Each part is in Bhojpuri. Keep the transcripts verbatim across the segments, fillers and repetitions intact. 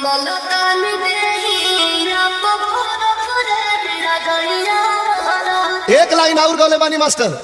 एक लाइन और गौले बानी मास्टर।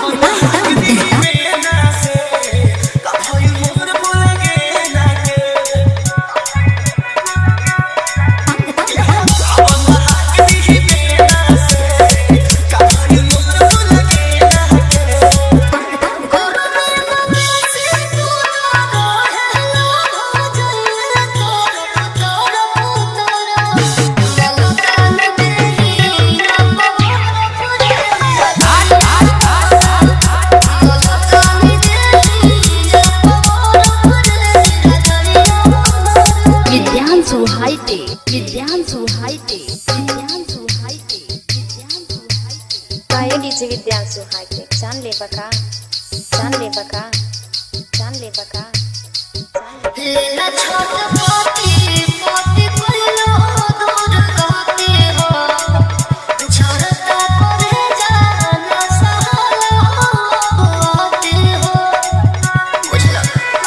डीजे विद्यांशु हाईटेक जान ले बका जान ले बका जान ले बका लेला छोट पोती पोती पल्लो दूर गाते हो झरता करे जाना सहाला होते हो बुझला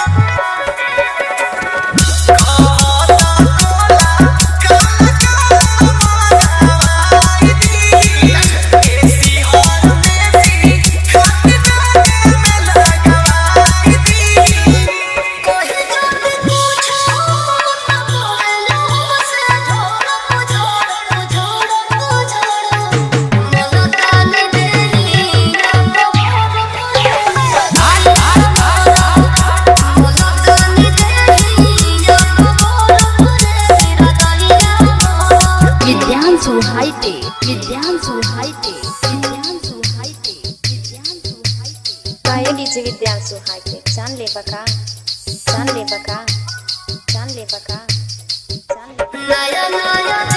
Vidyanshu hitech Vidyanshu hitech Vidyanshu hitech Vidyanshu hitech काय डीजे विद्यांशु हाईटेक जान ले बका जान ले बका जान ले बका जान ले नया नया